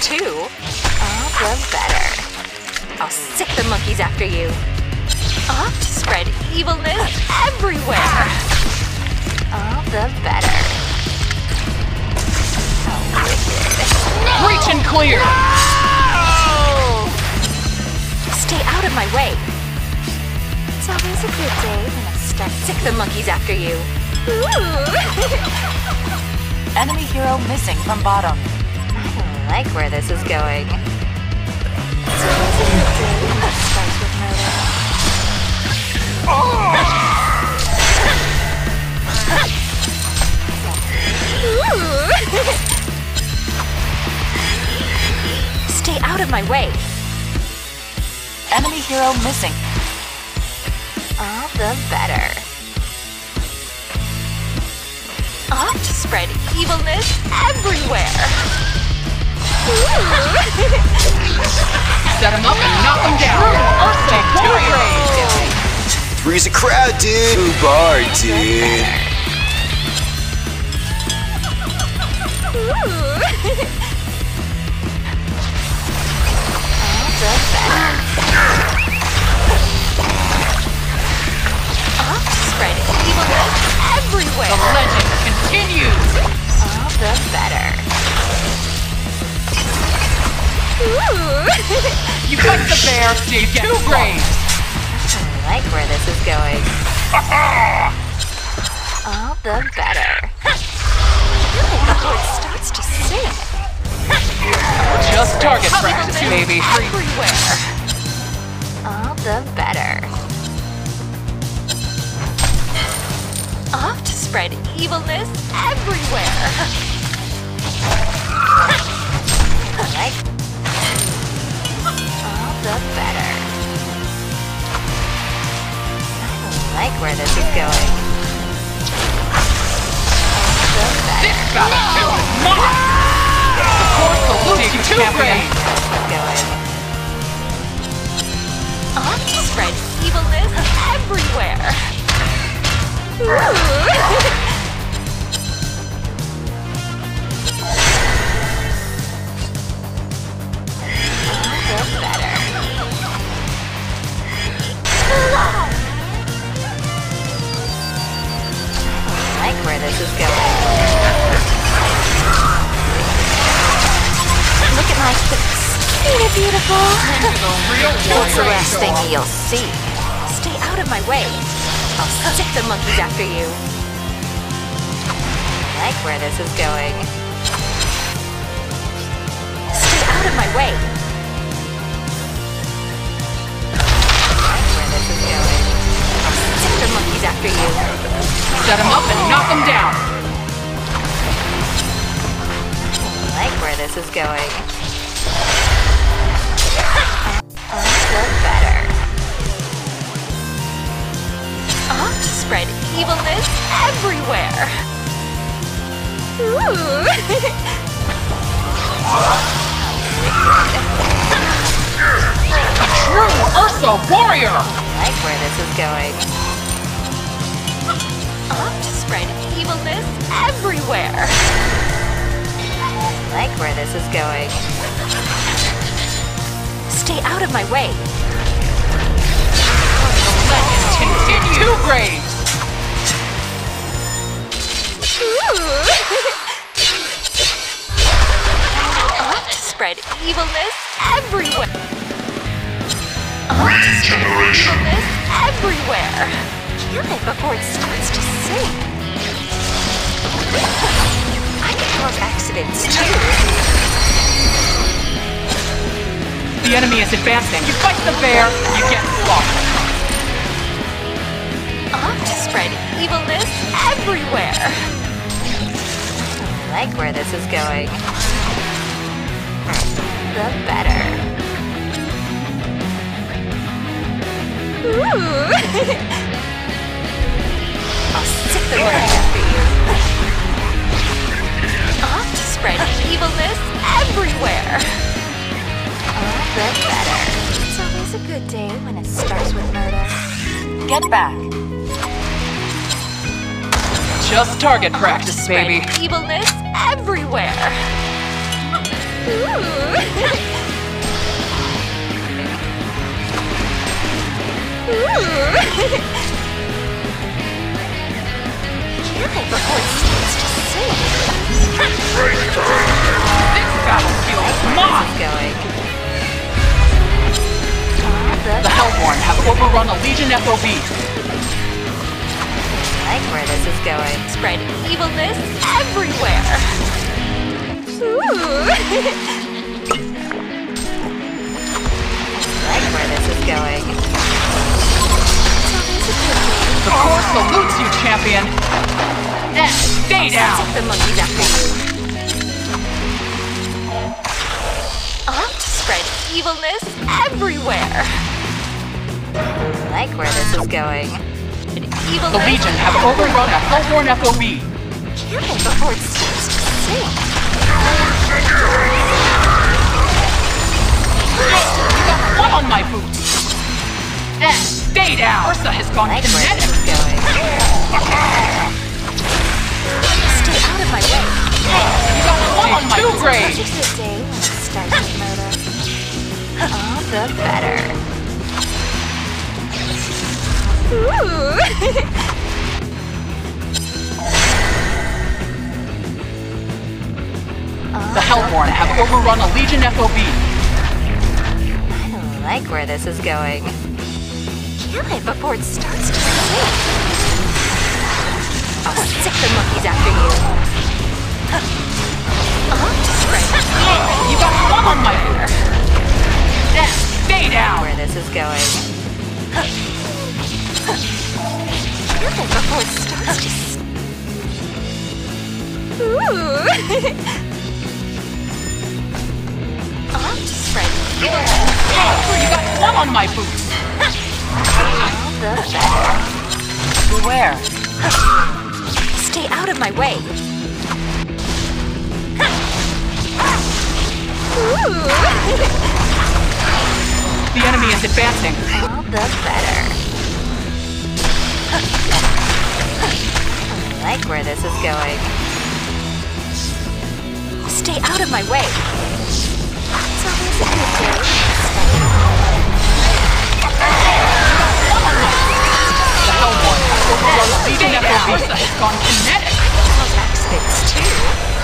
too. All the better. I'll sick the monkeys after you. Off to spread evilness everywhere. All the better. How wicked. No! Reach and clear! No! Stay out of my way. It's always a good day when I start sick the monkeys after you. Enemy hero missing from bottom. I like where this is going. It's always a good day when it starts with murder. Stay out of my way. Enemy hero missing. All the better. Off to spread evilness everywhere. Set him up and knock him down! Take 2 grades! Three's a crowd, dude. Who bar, dude? All the better. Off to spread evilness everywhere. The legend continues! All the better. You cut the bear, Steve. 2 grades! I like where this is going. All the better. Before it starts to sing. Just target practice, baby. Everywhere. All the better. Off to spread evilness everywhere. I like. All the better. I like where this is going. All the better. This battle is mine! Support the losing 2 grades! Going. Off to spread evilness everywhere. All the better. I like where this is going. Look at my face. Ain't it beautiful? That's the last thing you'll see. Stay out of my way. I'll sick the monkeys after you. I like where this is going. Stay out of my way. I like where this is going. I'll sick the monkeys after you. Set him up and knock him down! I like where this is going. All the better. Off to spread evilness everywhere. True Ursa warrior! I like where this is going. Off to spread evilness everywhere. I like where this is going. Stay out of my way. The legend continues! 2 grades! Off to spread evilness everywhere. Off to spread evilness everywhere. Kill it before it starts to sing. I can cause accidents too. The enemy is advancing. You fight the bear, you get slaughtered. Off to spread evilness everywhere. I like where this is going. The better. I'll sick the monkeys after you. Off to spread evilness everywhere. All the better. It's always a good day when it starts with murder. Get back. Just target practice, baby. Evilness everywhere. Careful before it starts to sink. This battlefield is mine! Going. The Hellborn have overrun a Legion FOB. I like where this is going. Spread evilness everywhere. Ooh. I like where this is going. The Corps salutes you, champion! And stay down! Take the monkeys after you. Off to spread evilness everywhere. I like where this is going. An evil The Legion have overrun a Hellborn FOB. Careful before it starts to sink. You got one on my boots! And stay down! Ursa has gone I like where kinetic! this is going. Stay out of my way. You got one on my boots! Such a good day when it starts with murder. All the better. Ooh. The Hellborn have overrun a Legion FOB. I like where this is going. Kill it before it starts to sink. I'll sick the monkeys after you. Spread. You got one on my boots! And stay down! Where this is going. Kill it before it starts to sink. Ooh. I'll just spread. You got one on my boots! All the better. Beware. Stay out of my way. Ooh. The enemy is advancing. All the better. I like where this is going. Stay out of my way. It's always a good day. The Hellborn have overrun a Legion FOB. Ursa has gone kinetic. Attack spits too.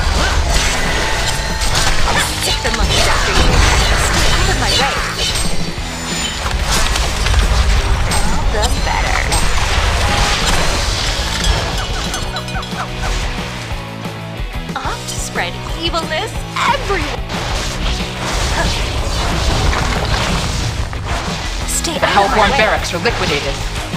I'll stick the monkeys after you. Stay out of my way. All the better. Off to spread evilness everywhere. Stay The out of my Hellborn way. barracks are liquidated.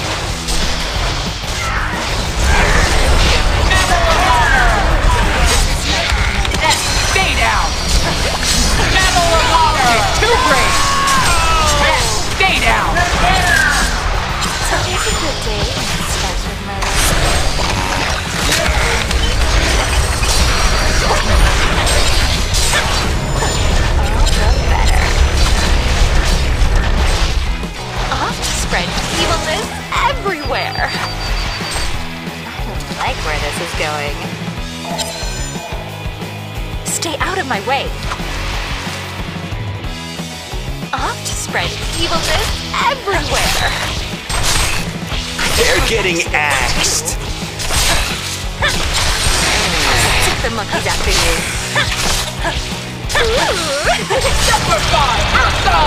And stay down! Medal of Honor! Too great! And stay down! It's always a good day when it starts with murder. All the better. Off to spread evilness everywhere. I don't like where this is going. Stay out of my way. Off to spread evilness everywhere. They're getting axed. Sick the monkeys after you. Ooh. Simplify! Ursa!